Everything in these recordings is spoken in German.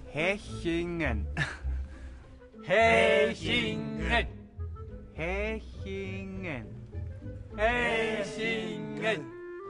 Hechingen. Hechingen. Hechingen. Hechingen.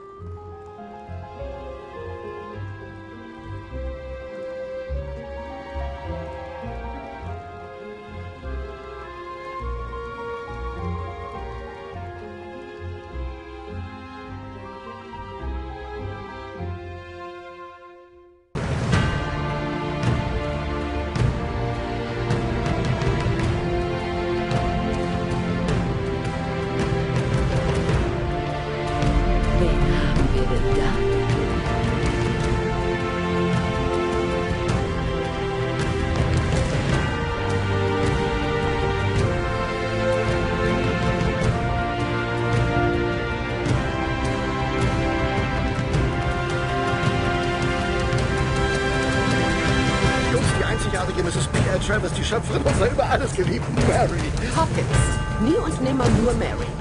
Die Mrs. P.L. Travers, die Schöpferin unserer über alles geliebten Mary. Hawkins, nie und nimmer nur Mary.